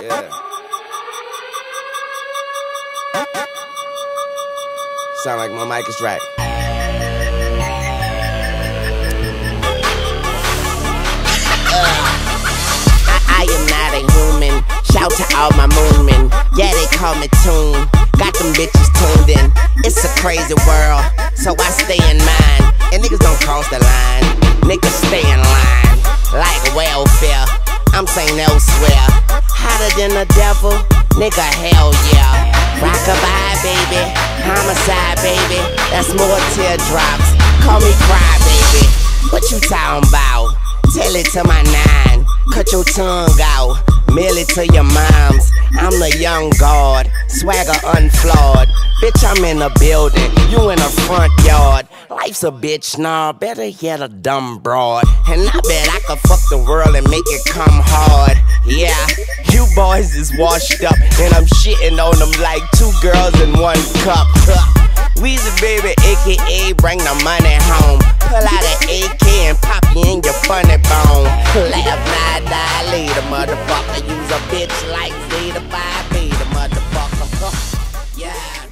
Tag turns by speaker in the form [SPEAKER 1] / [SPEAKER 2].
[SPEAKER 1] Yeah. Sound like my mic is right.
[SPEAKER 2] I am not a human. Shout to all my moonmen. Yeah, they call me Tune. Got them bitches tuned in. It's a crazy world, so I stay in mine. And niggas don't cross the line. Niggas stay in line. Like welfare, I'm saying elsewhere. Hotter than the devil, nigga, hell yeah. Rockabye, baby. Homicide, baby. That's more teardrops. Call me cry, baby. What you talking about? Tell it to my nine. Cut your tongue out. Mail it to your moms. I'm the young god. Swagger unflawed. Bitch, I'm in the building. You in the front yard. Life's a bitch, nah. Better get a dumb broad. And I bet I could fuck the world and make it come hard. Yeah, you boys is washed up. And I'm shitting on them like two girls in one cup. Weezy baby, aka bring the money home. Pull out an AK and pop you in your funny bone. Laugh, not die later, motherfucker. Use a bitch like Zeta by Beta, motherfucker. Yeah.